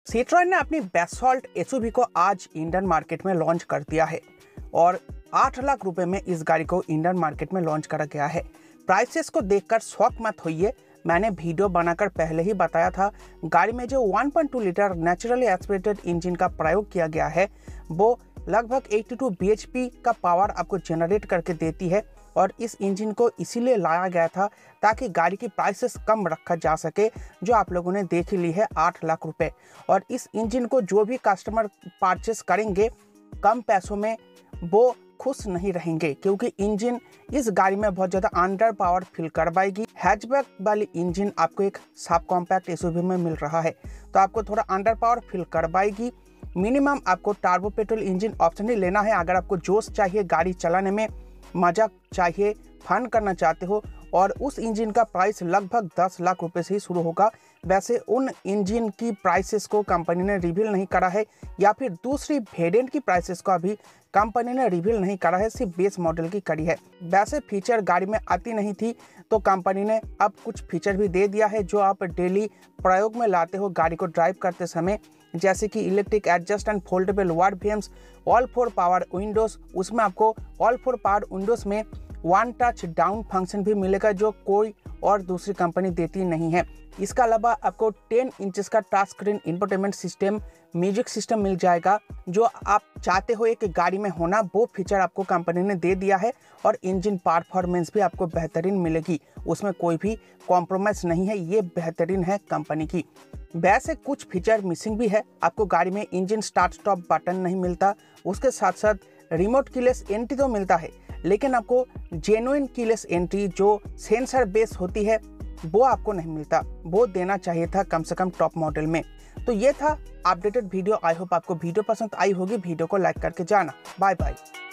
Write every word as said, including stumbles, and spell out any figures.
Citroën ने अपनी basalt SUV को आज इंडियन मार्केट में लॉन्च कर दिया है और आठ लाख रुपए में इस गाड़ी को इंडियन मार्केट में लॉन्च करा गया है। प्राइसेस को देखकर शौक मत होइए, मैंने वीडियो बनाकर पहले ही बताया था। गाड़ी में जो one point two litre naturally aspirated engine का प्रयोग किया गया है वो लगभग बयासी बीएचपी का पावर आपको जनरेट करके देती है और इस इंजन को इसीलिए लाया गया था ताकि गाड़ी की प्राइसेस कम रखा जा सके, जो आप लोगों ने देख ली है आठ लाख रुपए। और इस इंजन को जो भी कस्टमर परचेस करेंगे कम पैसों में वो खुश नहीं रहेंगे, क्योंकि इंजन इस गाड़ी में बहुत ज़्यादा अंडर पावर फील करवाएगी। हैचबैक वाली इंजन आपको एक सब कॉम्पैक्ट एसयूवी में मिल रहा है तो आपको थोड़ा अंडर पावर फील करवाएगी। मिनिमम आपको टर्बो पेट्रोल इंजन ऑप्शन ही लेना है अगर आपको जोश चाहिए, गाड़ी चलाने में मजा चाहिए, फन करना चाहते हो। और उस इंजन का प्राइस लगभग दस लाख रुपए से ही शुरू होगा। वैसे उन इंजन की प्राइसेस को कंपनी ने रिवील नहीं करा है या फिर दूसरी वेरिएंट की प्राइसेस को अभी कंपनी ने रिवील नहीं करा है, सिर्फ बेस मॉडल की करी है। वैसे फीचर गाड़ी में आती नहीं थी तो कंपनी ने अब कुछ फीचर भी दे दिया है जो आप डेली प्रयोग में लाते हो गाड़ी को ड्राइव करते समय, जैसे कि electric adjust and foldable ward frames, all four power windows. उसमें आपको ऑल फोर पावर विंडोज में वन टच डाउन फंक्शन भी मिलेगा जो कोई और दूसरी कंपनी देती नहीं है। इसके अलावा आपको टेन इंचेस का touch screen infotainment system, music system मिल जाएगा जो आप चाहते हो एक गाड़ी में होना, वो फीचर आपको कंपनी ने दे दिया है। और इंजन परफॉर्मेंस भी आपको बेहतरीन मिलेगी, उसमें कोई भी कॉम्प्रोमाइज़ नहीं है, ये बेहतरीन है कंपनी की। वैसे कुछ फीचर मिसिंग भी है, आपको गाड़ी में इंजन स्टार्ट स्टॉप बटन नहीं मिलता, उसके साथ साथ रिमोट कीलेस एंट्री तो मिलता है लेकिन आपको जेन्युइन कीलेस एंट्री जो सेंसर बेस होती है वो आपको नहीं मिलता, वो देना चाहिए था कम से कम टॉप मॉडल में। तो ये था अपडेटेड वीडियो। आई होप आपको वीडियो पसंद आई होगी, वीडियो को लाइक करके जाना। Bye bye.